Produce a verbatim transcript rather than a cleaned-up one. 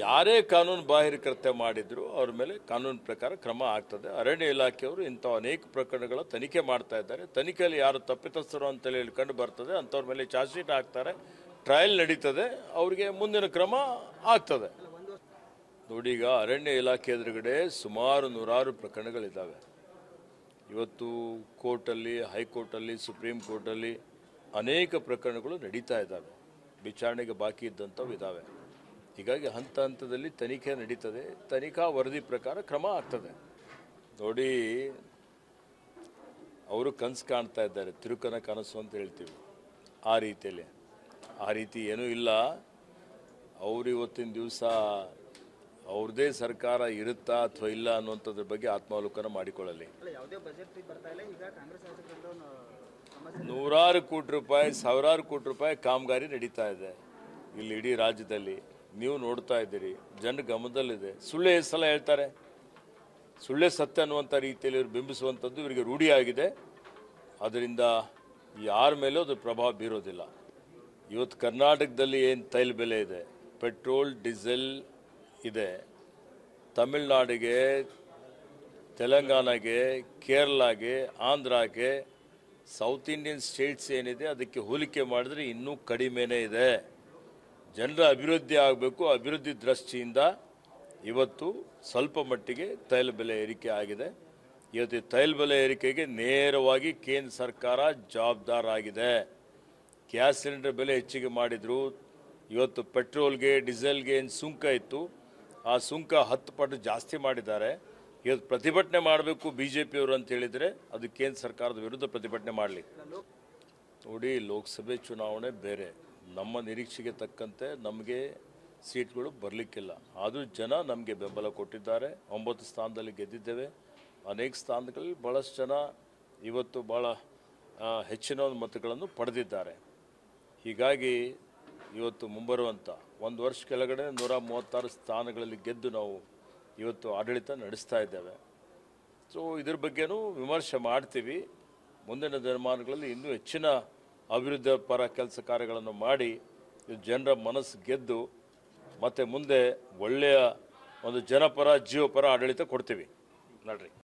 ಯಾರೇ ಕಾನೂನು ಬಾಹಿರ ಕೃತ್ಯ ಮಾಡಿದ್ರು ಅವ್ರ ಮೇಲೆ ಕಾನೂನು ಪ್ರಕಾರ ಕ್ರಮ ಆಗ್ತದೆ. ಅರಣ್ಯ ಇಲಾಖೆಯವರು ಇಂಥ ಅನೇಕ ಪ್ರಕರಣಗಳ ತನಿಖೆ ಮಾಡ್ತಾ ಇದ್ದಾರೆ. ತನಿಖೆಯಲ್ಲಿ ಯಾರು ತಪ್ಪಿತಸ್ಥರು ಅಂತೇಳಿ ಹೇಳಿ ಕಂಡು ಬರ್ತದೆ ಅಂಥವ್ರ ಮೇಲೆ ಚಾರ್ಜ್ ಶೀಟ್ ಹಾಕ್ತಾರೆ, ಟ್ರಯಲ್ ನಡೀತದೆ, ಅವರಿಗೆ ಮುಂದಿನ ಕ್ರಮ ಆಗ್ತದೆ. ನೋಡಿ, ಈಗ ಅರಣ್ಯ ಇಲಾಖೆ ಎದುರುಗಡೆ ಸುಮಾರು ನೂರಾರು ಪ್ರಕರಣಗಳಿದ್ದಾವೆ. ಇವತ್ತು ಕೋರ್ಟಲ್ಲಿ, ಹೈಕೋರ್ಟಲ್ಲಿ, ಸುಪ್ರೀಂ ಕೋರ್ಟಲ್ಲಿ ಅನೇಕ ಪ್ರಕರಣಗಳು ನಡೀತಾ ಇದ್ದಾವೆ, ವಿಚಾರಣೆಗೆ ಬಾಕಿ ಇದ್ದಂಥವು ಇದ್ದಾವೆ. ಹೀಗಾಗಿ ಹಂತ ಹಂತದಲ್ಲಿ ತನಿಖೆ ನಡೀತದೆ, ತನಿಖಾ ವರದಿ ಪ್ರಕಾರ ಕ್ರಮ ಆಗ್ತದೆ. ನೋಡಿ, ಅವರು ಕನಸು ಕಾಣ್ತಾ ಇದ್ದಾರೆ, ತಿರುಕನ ಕನಸು ಅಂತ ಹೇಳ್ತೀವಿ, ಆ ರೀತಿಯಲ್ಲಿ. ಆ ರೀತಿ ಏನೂ ಇಲ್ಲ. ಅವರು ಇವತ್ತಿನ ದಿವಸ ಅವ್ರದ್ದೇ ಸರ್ಕಾರ ಇರುತ್ತಾ ಅಥವಾ ಇಲ್ಲ ಅನ್ನುವಂಥದ್ರ ಬಗ್ಗೆ ಆತ್ಮಾವಲೋಕನ ಮಾಡಿಕೊಳ್ಳಲಿ. ನೂರಾರು ಕೋಟಿ ರೂಪಾಯಿ, ಸಾವಿರಾರು ಕೋಟಿ ರೂಪಾಯಿ ಕಾಮಗಾರಿ ನಡೀತಾ ಇದೆ ಇಲ್ಲಿ ಇಡೀ ರಾಜ್ಯದಲ್ಲಿ. ನೀವು ನೋಡ್ತಾ ಇದ್ದೀರಿ, ಜನ ಗಮನದಲ್ಲಿದೆ. ಸುಳ್ಳೇ ಸಲ ಹೇಳ್ತಾರೆ, ಸುಳ್ಳೇ ಸತ್ಯ ಅನ್ನುವಂಥ ರೀತಿಯಲ್ಲಿ ಇವರು ಬಿಂಬಿಸುವಂಥದ್ದು ಇವರಿಗೆ ರೂಢಿಯಾಗಿದೆ. ಅದರಿಂದ ಯಾರ ಮೇಲೂ ಅದು ಪ್ರಭಾವ ಬೀರೋದಿಲ್ಲ. ಇವತ್ತು ಕರ್ನಾಟಕದಲ್ಲಿ ಏನು ತೈಲ ಬೆಲೆ ಇದೆ, ಪೆಟ್ರೋಲ್, ಡೀಸೆಲ್ ಇದೆ, ತಮಿಳ್ನಾಡಿಗೆ, ತೆಲಂಗಾಣಗೆ, ಕೇರಳಗೆ, ಆಂಧ್ರಗೆ, ಸೌತ್ ಇಂಡಿಯನ್ ಸ್ಟೇಟ್ಸ್ ಏನಿದೆ ಅದಕ್ಕೆ ಹೋಲಿಕೆ ಮಾಡಿದ್ರೆ ಇನ್ನೂ ಕಡಿಮೆನೇ ಇದೆ. ಜನರ ಅಭಿವೃದ್ಧಿ ಆಗಬೇಕು, ಅಭಿವೃದ್ಧಿ ದೃಷ್ಟಿಯಿಂದ ಇವತ್ತು ಸ್ವಲ್ಪ ಮಟ್ಟಿಗೆ ತೈಲ ಬೆಲೆ ಏರಿಕೆ ಆಗಿದೆ. ಇವತ್ತು ತೈಲ ಬೆಲೆ ಏರಿಕೆಗೆ ನೇರವಾಗಿ ಕೇಂದ್ರ ಸರ್ಕಾರ ಜವಾಬ್ದಾರಾಗಿದೆ. ಗ್ಯಾಸ್ ಸಿಲಿಂಡರ್ ಬೆಲೆ ಹೆಚ್ಚಿಗೆ ಮಾಡಿದ್ರು. ಇವತ್ತು ಪೆಟ್ರೋಲ್ಗೆ, ಡೀಸೆಲ್ಗೆ ಏನು ಸುಂಕ ಇತ್ತು, ಆ ಸುಂಕ ಹತ್ತು ಪಟ್ಟು ಜಾಸ್ತಿ ಮಾಡಿದ್ದಾರೆ. ಇವತ್ತು ಪ್ರತಿಭಟನೆ ಮಾಡಬೇಕು ಬಿ ಜೆ ಪಿಯವರು ಅಂತ ಹೇಳಿದರೆ ಅದು ಕೇಂದ್ರ ಸರ್ಕಾರದ ವಿರುದ್ಧ ಪ್ರತಿಭಟನೆ ಮಾಡಲಿ. ನೋಡಿ, ಲೋಕಸಭೆ ಚುನಾವಣೆ ಬೇರೆ, ನಮ್ಮ ನಿರೀಕ್ಷೆಗೆ ತಕ್ಕಂತೆ ನಮಗೆ ಸೀಟ್ಗಳು ಬರಲಿಕ್ಕಿಲ್ಲ. ಆದರೂ ಜನ ನಮಗೆ ಬೆಂಬಲ ಕೊಟ್ಟಿದ್ದಾರೆ. ಒಂಬತ್ತು ಸ್ಥಾನದಲ್ಲಿ ಗೆದ್ದಿದ್ದೇವೆ. ಅನೇಕ ಸ್ಥಾನಗಳಲ್ಲಿ ಭಾಳಷ್ಟು ಜನ ಇವತ್ತು ಭಾಳ ಹೆಚ್ಚಿನ ಮತಗಳನ್ನು ಪಡೆದಿದ್ದಾರೆ. ಹೀಗಾಗಿ ಇವತ್ತು ಮುಂಬರುವಂಥ ಒಂದು ವರ್ಷ ಕೆಳಗಡೆ ನೂರ ಮೂವತ್ತಾರು ಸ್ಥಾನಗಳಲ್ಲಿ ಗೆದ್ದು ನಾವು ಇವತ್ತು ಆಡಳಿತ ನಡೆಸ್ತಾ ಇದ್ದೇವೆ. ಸೊ ಇದ್ರ ಬಗ್ಗೆನೂ ವಿಮರ್ಶೆ ಮಾಡ್ತೀವಿ. ಮುಂದಿನ ದಿನಮಾನಗಳಲ್ಲಿ ಇನ್ನೂ ಹೆಚ್ಚಿನ ಅಭಿವೃದ್ಧಿ ಪರ ಕೆಲಸ ಕಾರ್ಯಗಳನ್ನು ಮಾಡಿ ಜನರ ಮನಸ್ಸು ಗೆದ್ದು ಮತ್ತು ಮುಂದೆ ಒಳ್ಳೆಯ ಒಂದು ಜನಪರ, ಜೀವಪರ ಆಡಳಿತ ಕೊಡ್ತೀವಿ. ನೋಡ್ರಿ.